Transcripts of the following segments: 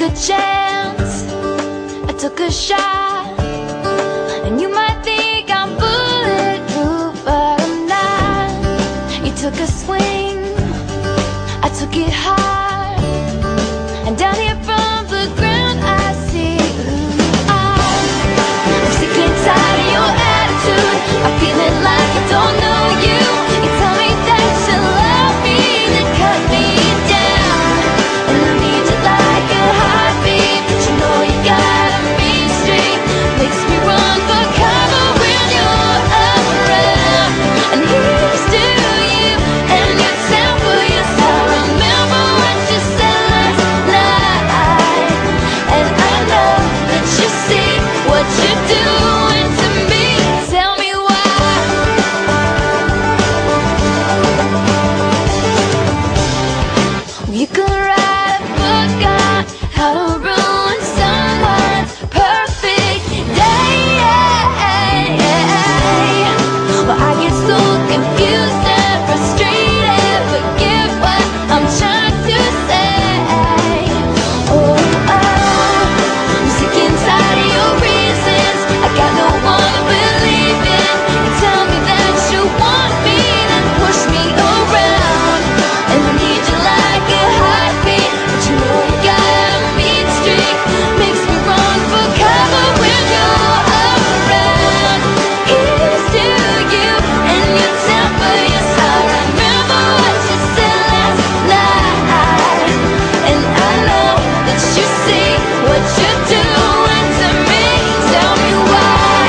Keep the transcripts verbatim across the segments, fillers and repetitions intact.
a chance, I took a shot, and you might think I'm bulletproof, but I'm not. You took a swing, I took it hard, and down here from the ground I see who you are. I'm sick and tired of your attitude, I'm feeling like I don't know you. You tell me that you love me, then cut me down, and I need you like a heartbeat, but you know you got a mean streak. Makes me run for cover when you're around. And here's to you and your temper. Yes, I remember what you said last night, and I know that you see what you're doing to me. Tell me why. You could write a book on how to ruin someone's perfect day. Well, I get so confused and frustrated, forget what I'm trying to say. Oh, I'm sick and tired of your reasons, I got no one to believe in. You tell me that you want me, then push me around, and I need you like a heartbeat, but you know you got a mean streak. Makes me run for cover when you're around. Here's to you and your temper. Yes, I remember what you said last night, and I know that you see what you're doing to me. Tell me why.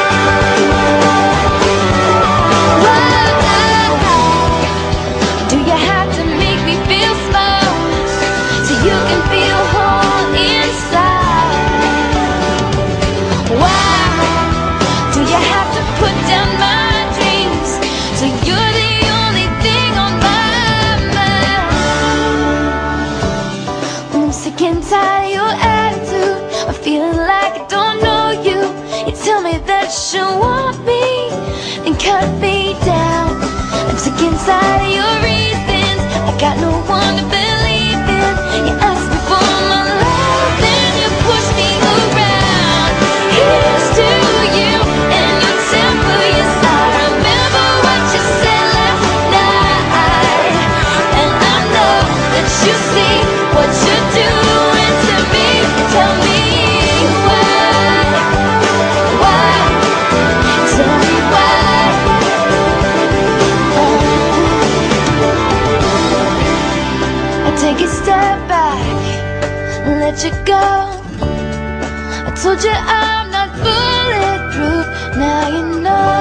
Why do you have to make me feel small so you can feel whole inside? Why do you have to put down my dreams so you're the only thing on my mind? When I'm sick and tired of your attitude, I'm feeling like I don't know you. You tell me that you want me, then cut me down. I'm sick and tired of your reasons, I got no one to believe in. You ask me for my love, then you push me around. Here's to you and your temper. Yes, I remember what you said last night, and I know that you see what you're doing to me. Tell me why, why, tell me why. I take a step back and let you go. I told you I'm not bulletproof, now you know.